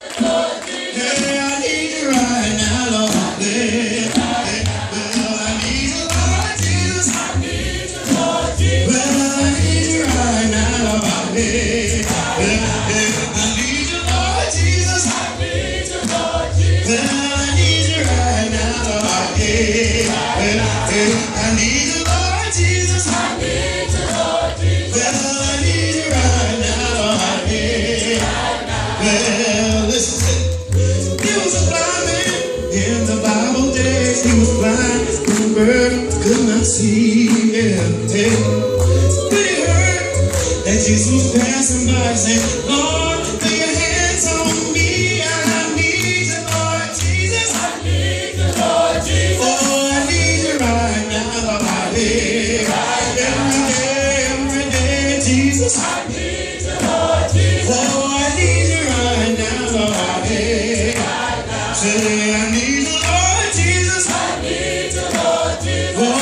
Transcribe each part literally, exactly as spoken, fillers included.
See, yeah, yeah. When he heard that Jesus was passing by, he said, Lord, lay your hands on me. I need you, Lord Jesus. I need you, Lord Jesus. Oh, I need you right now, Lord. Yeah. Every day, every day, Jesus. I need you, Lord Jesus. Oh, I need you right now, Lord. Yeah. Say, I need you, Lord Jesus. I need you, Lord Jesus. Oh,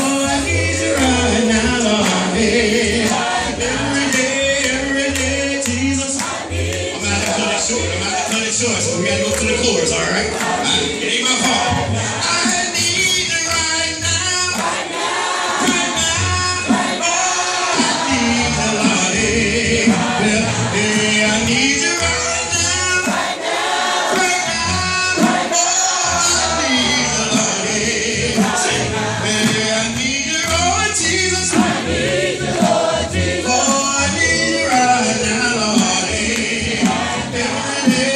so we gotta go to the chorus, all right? Right. It ain't my fault. I need you right now. Right now. Right now. Right now. Oh, I need you, Lord. Yeah. Yeah, I need you right now. Right now. Right now. Right now. Oh, I need you, Lord. Yeah. Say, yeah, I need you, Lord Jesus. I need you, Lord Jesus. Oh, I need you right now, Lord. Yeah. Every day.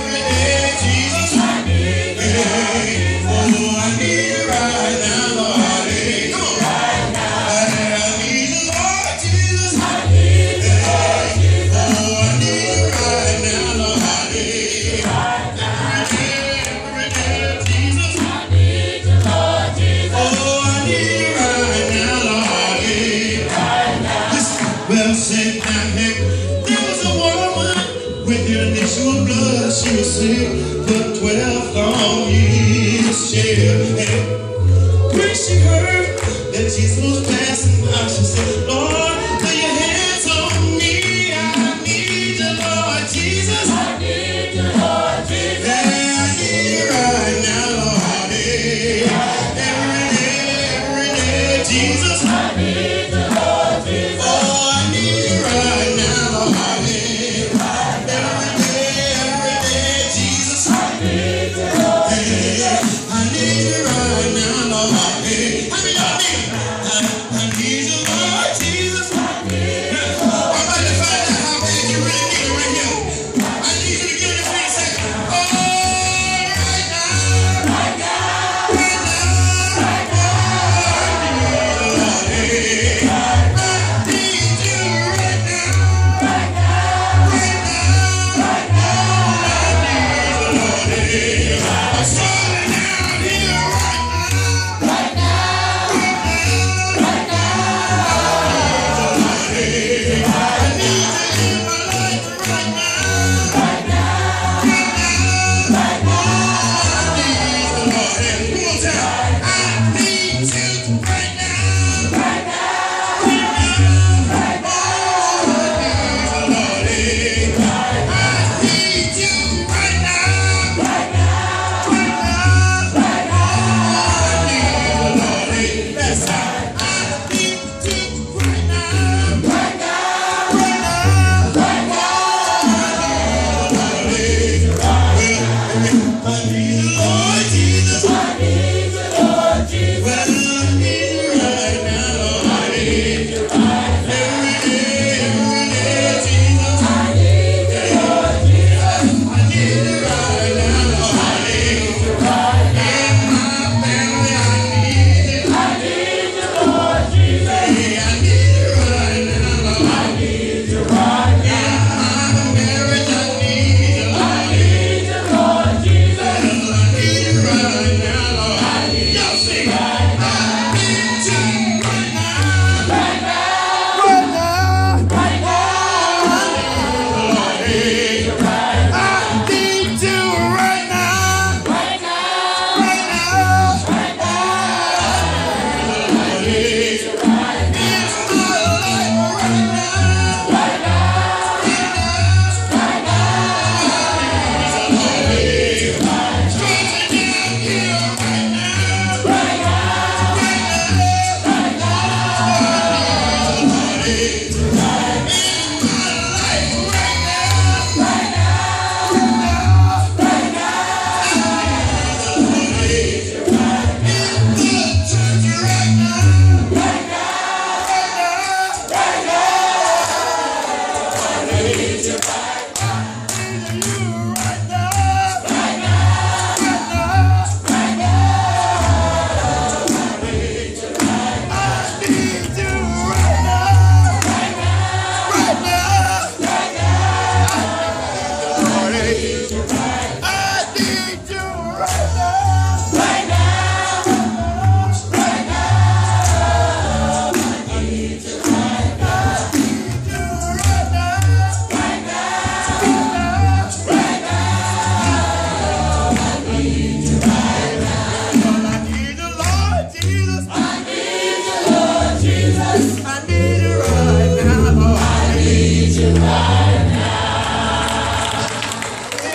Well, said down here, there was a woman with the initial blood. She was sick for twelve long years. Yeah. When she heard that Jesus was passing by, she said, Lord, lay your hands on me. I need you, Lord Jesus. I need you, Lord Jesus. Yeah, I need you right now, Lord. Yeah. Every day, every day, Jesus. I need you, Lord Jesus. Oh, right now, Lord, every day, every day, Jesus, I need you, Lord, yeah, I need you right now, Lord, yeah. How many y'all need? I, I need you, Lord, Jesus, I need you, Lord. I'm about to find out how bad you really need it right here. I need you to give it to me a second. Oh, right now, right now, right now, right now, I need you, Lord, yeah. I need you right now. I'm sorry.